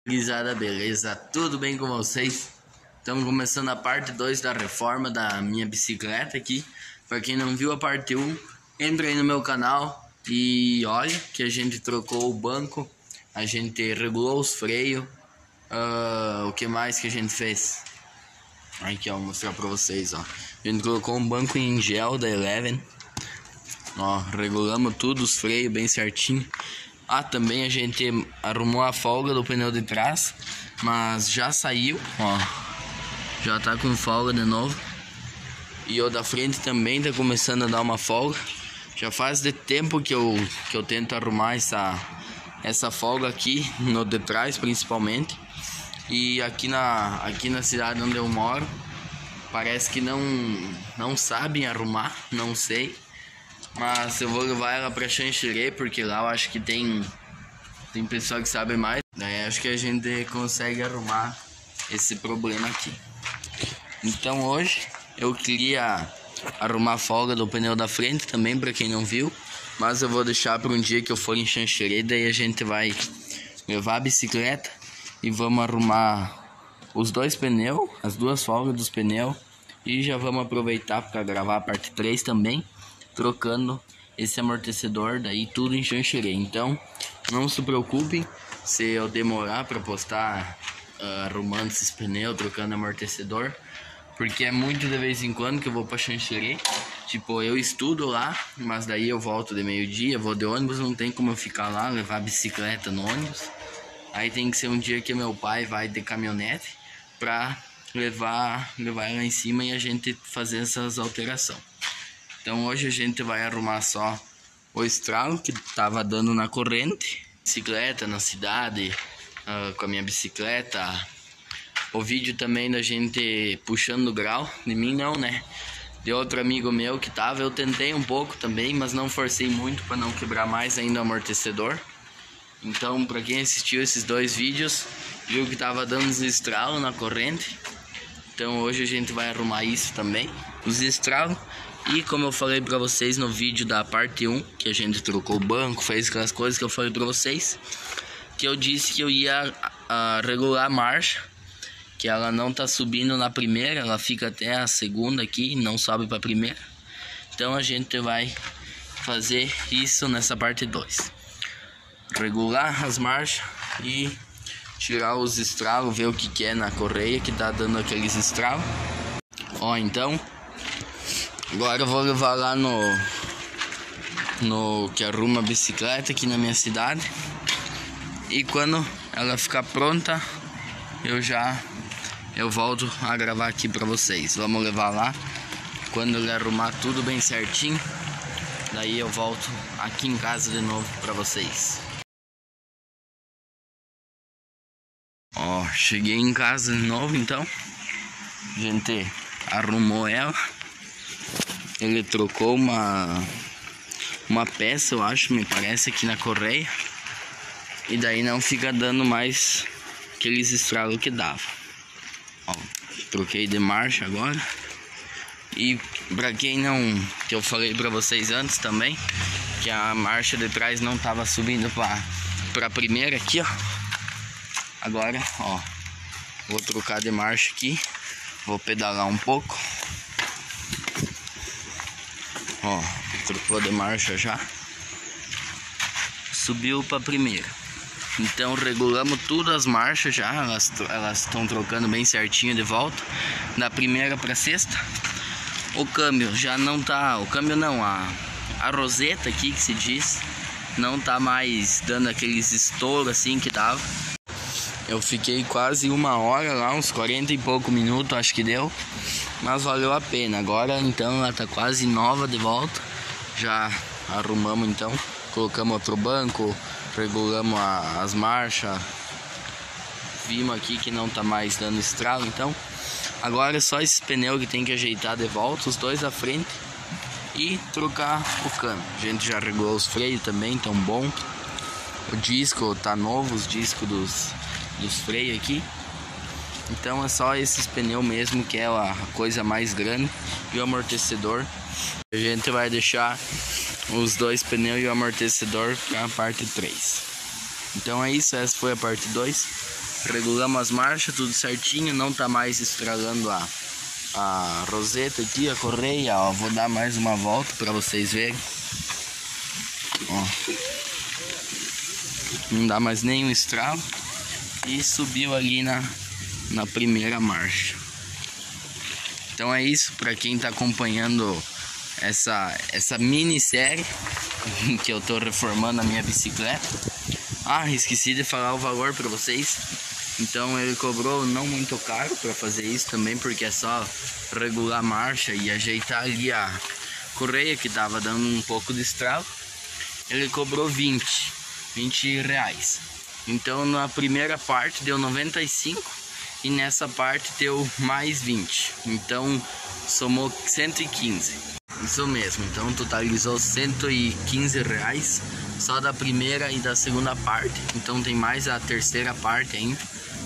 Gurizada, beleza? Tudo bem com vocês? Estamos começando a parte 2 da reforma da minha bicicleta aqui. Para quem não viu a parte 1, entra aí no meu canal e olha que a gente trocou o banco, a gente regulou os freios. O que mais que a gente fez? Aqui, ó, vou mostrar para vocês, ó. A gente colocou um banco em gel da Eleven. Ó, regulamos tudo, os freios bem certinho. Também a gente arrumou a folga do pneu de trás, mas já saiu, ó. Já tá com folga de novo. E o da frente também tá começando a dar uma folga. Já faz de tempo que eu tento arrumar essa folga aqui no de trás, principalmente. E aqui na cidade onde eu moro, parece que não sabem arrumar, não sei. Mas eu vou levar ela pra Xanxerê, porque lá eu acho que tem pessoa que sabe mais. Daí acho que a gente consegue arrumar esse problema aqui. Então hoje eu queria arrumar a folga do pneu da frente também, pra quem não viu. Mas eu vou deixar para um dia que eu for em Xanxerê. Daí a gente vai levar a bicicleta e vamos arrumar os dois pneus, as duas folgas dos pneus. E já vamos aproveitar para gravar a parte 3 também, trocando esse amortecedor, daí tudo em Xanxerê. Então não se preocupem se eu demorar para postar arrumando esses pneus, trocando amortecedor, porque é muito de vez em quando que eu vou para Xanxerê. Tipo, eu estudo lá, mas daí eu volto de meio-dia, vou de ônibus, não tem como eu ficar lá, levar a bicicleta no ônibus. Aí tem que ser um dia que meu pai vai de caminhonete para levar ela em cima e a gente fazer essas alterações. Então hoje a gente vai arrumar só o estrago que tava dando na corrente, bicicleta na cidade, com a minha bicicleta. O vídeo também da gente puxando o grau, de mim não, né? De outro amigo meu que tava, eu tentei um pouco também, mas não forcei muito para não quebrar mais ainda o amortecedor. Então, para quem assistiu esses dois vídeos, viu que tava dando uns estralos na corrente. Então hoje a gente vai arrumar isso também, os estragos. E como eu falei pra vocês no vídeo da parte 1, que a gente trocou o banco, fez aquelas coisas que eu falei pra vocês, que eu disse que eu ia regular a marcha, que ela não tá subindo na primeira, ela fica até a segunda aqui, não sobe pra primeira. Então a gente vai fazer isso nessa parte 2. Regular as marchas e tirar os estragos, ver o que é na correia que tá dando aqueles estragos. Ó, então agora eu vou levar lá no que arruma a bicicleta aqui na minha cidade. E quando ela ficar pronta, eu volto a gravar aqui pra vocês. Vamos levar lá. Quando ele arrumar tudo bem certinho, daí eu volto aqui em casa de novo pra vocês. Ó, cheguei em casa de novo então. A gente arrumou ela. Ele trocou uma peça, eu acho, me parece, aqui na correia. E daí não fica dando mais aqueles estragos que dava. Ó, troquei de marcha agora. E pra quem não, que eu falei pra vocês antes também, que a marcha de trás não tava subindo pra primeira aqui, ó. Agora, ó, vou trocar de marcha aqui. Vou pedalar um pouco. Ó, trocou de marcha já. Subiu pra primeira. Então regulamos tudo as marchas já. Elas estão trocando bem certinho de volta. Da primeira pra sexta. O câmbio já não tá. O câmbio não, a roseta aqui que se diz, não tá mais dando aqueles estouros assim que tava. Eu fiquei quase uma hora lá, uns 40 e pouco minutos, acho que deu. Mas valeu a pena. Agora então ela tá quase nova de volta. Já arrumamos então, colocamos outro banco, regulamos as marchas. Vimos aqui que não tá mais dando estrago, então agora é só esses pneus que tem que ajeitar de volta, os dois da frente, e trocar o cano. A gente já regulou os freios também, tão bom. O disco tá novo, os discos dos freios aqui. Então é só esses pneus mesmo que é a coisa mais grande. E o amortecedor, a gente vai deixar os dois pneus e o amortecedor para a parte 3. Então é isso, essa foi a parte 2. Regulamos as marchas, tudo certinho. Não tá mais estragando a roseta aqui, a correia, ó. Vou dar mais uma volta para vocês verem. Ó. Não dá mais nenhum estrago. E subiu ali na primeira marcha. Então é isso, para quem tá acompanhando essa minissérie que eu tô reformando a minha bicicleta. Ah, esqueci de falar o valor para vocês. Então ele cobrou não muito caro para fazer isso também, porque é só regular a marcha e ajeitar ali a correia que tava dando um pouco de estrago. Ele cobrou 20 reais. Então na primeira parte deu 95 e nessa parte deu mais 20. Então somou 115. Isso mesmo, então totalizou 115 reais só da primeira e da segunda parte. Então tem mais a terceira parte ainda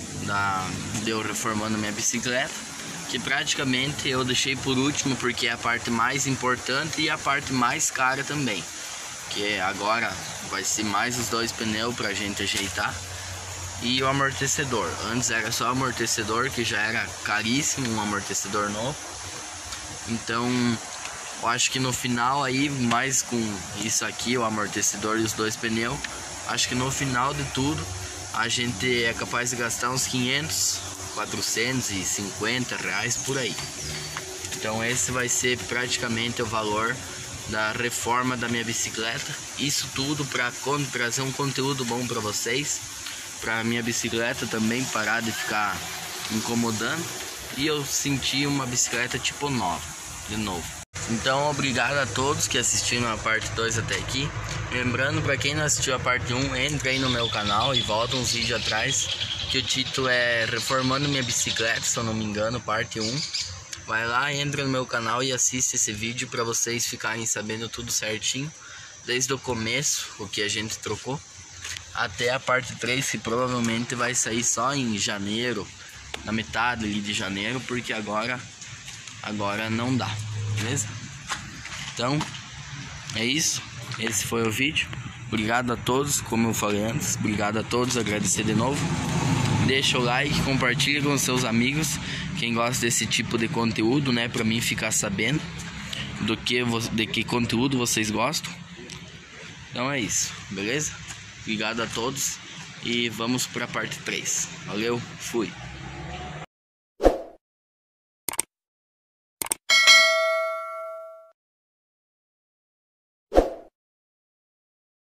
de eu reformando minha bicicleta, que praticamente eu deixei por último porque é a parte mais importante e a parte mais cara também, que agora vai ser mais os 2 pneus pra gente ajeitar e o amortecedor. Antes era só o amortecedor, que já era caríssimo, um amortecedor novo. Então eu acho que no final aí, mais com isso aqui, o amortecedor e os 2 pneus, acho que no final de tudo a gente é capaz de gastar uns 500, 450 reais por aí. Então esse vai ser praticamente o valor da reforma da minha bicicleta. Isso tudo para trazer um conteúdo bom para vocês, para minha bicicleta também parar de ficar incomodando e eu sentir uma bicicleta tipo nova, de novo. Então obrigado a todos que assistiram a parte 2 até aqui. Lembrando, para quem não assistiu a parte 1, entre aí no meu canal e volta uns vídeos atrás, que o título é Reformando Minha Bicicleta, se eu não me engano, parte 1. Vai lá, entra no meu canal e assiste esse vídeo para vocês ficarem sabendo tudo certinho, desde o começo, o que a gente trocou, até a parte 3, que provavelmente vai sair só em janeiro, na metade ali de janeiro, porque agora não dá, beleza? Então é isso, esse foi o vídeo. Obrigado a todos, como eu falei antes, obrigado a todos, agradecer de novo. Deixa o like, compartilha com seus amigos, quem gosta desse tipo de conteúdo, né, pra mim ficar sabendo de que conteúdo vocês gostam. Então é isso, beleza? Obrigado a todos e vamos pra parte 3. Valeu, fui!